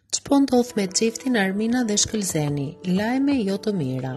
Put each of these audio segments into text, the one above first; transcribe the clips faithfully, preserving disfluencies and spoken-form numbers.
Ç'po ndodh me çiftin Armina dhe Shkëlzeni, lajme jo të mira.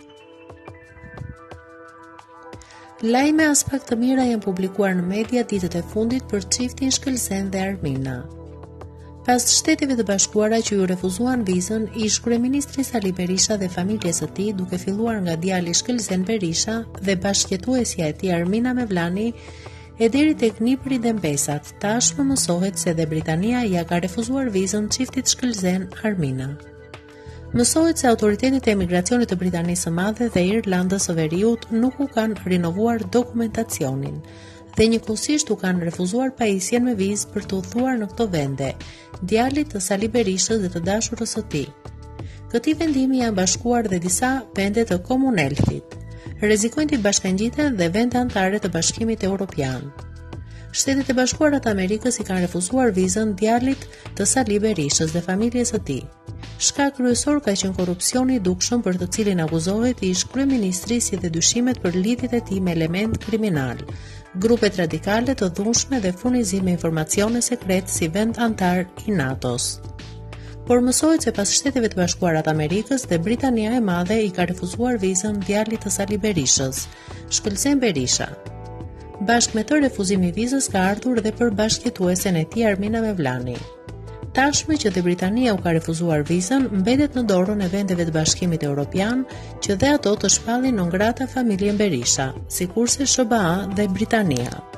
Lajme as pak të mira janë publikuar në media ditët e fundit për çiftin Shkëlzen dhe Armina. Pas Shteteve të Bashkuara që ju refuzuan vizën, ish kryeministri Sali Berisha dhe familjes së tij, duke filluar nga djali Shkëlzen Berisha dhe bashkëjetuesja e tij Armina Mevlani, e deri tek nipëri dhe mbesat, tashmë mësohet se dhe Britania ja ka refuzuar vizën çiftit Shkëlzen Armina. Mësohet se autoritetet e emigracionit të Britanisë së Madhe dhe Irlandës së Veriut nuk u kanë rinovuar dokumentacionin dhe njëkohësisht u kanë refuzuar pajisjen me vizë për të udhëtuar në këto vende, djalit të Sali Berishës dhe të dashurës së tij. Këtij vendimi janë bashkuar dhe disa vende të Commonwealthit. Rrezikojnë të bashkangjiten dhe vende anëtare të Bashkimit Evropian. Shtetet e Bashkuara të Amerikës i kanë refuzuar vizën djalit të Sali Berishës dhe familjes së tij. Shkak kryesor ka qenë korrupsioni i dukshëm për të cilin akuzohet ish kryeministri si dhe dyshimet për lidhjet e tij me element kriminal, grupet radikale të dhunshme dhe furnizim me informacione sekret si vend antar i NATO-s. Por mësohet se pas Shteteve të Bashkuara të Amerikës dhe Britania e Madhe i ka refuzuar vizën djalit të Sali Berishës, Shkëlzen Berisha. Bashkë me të refuzimi i vizës ka ardhur dhe për bashkëjetuesen e tij Armina Mevlani. Tashmë që dhe Britania u ka refuzuar vizën, mbetet në dorën e vendeve të Bashkimit Evropian që dhe ato të shpallin non grata familjen Berisha, sikurse S B A dhe Britania.